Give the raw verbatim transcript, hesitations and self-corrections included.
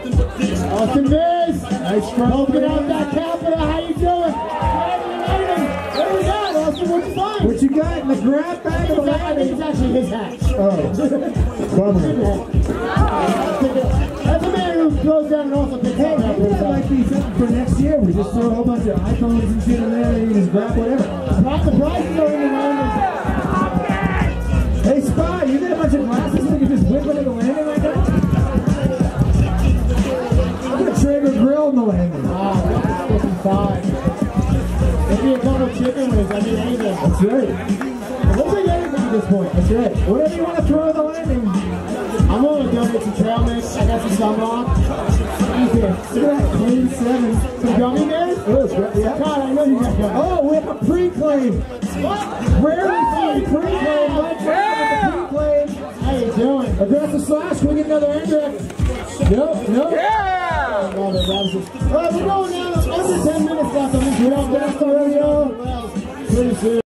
Austin Miz. Nice smoking out that Capita. How you doing? What do we got, Austin? What you find? What you got in the grab bag? I think it's actually his hat. Oh. Bummer. That's a man who goes down and also picks Hey, up. maybe that might be something for next year. We just throw a whole bunch of iPhones and shit in there and you just grab whatever. Not the prices are in the landing. Hey, Spy, you got a bunch of glasses so you can just whip into the landing like that? I'm gonna Traeger grill in the landing. Wow, that's fucking fine. Maybe a couple chicken wings, I mean anything. That's right. We'll take anything at this point. That's right. Whatever you want to throw in the landing. I'm gonna donate some trail mix. I got some sunblock. Easy. Look at that clean seven. Some gummy bears? Oh, yeah. God, I know you got gummy. Oh, we have a pre-claim. What? Rarely seen pre-claim. Yeah. Pre-claim. How you doing? Aggressive slash. Can we get another end direct? Nope, nope. Yeah! All right, we're going now. Under ten minutes left on this. We don't get the radio. Pretty soon.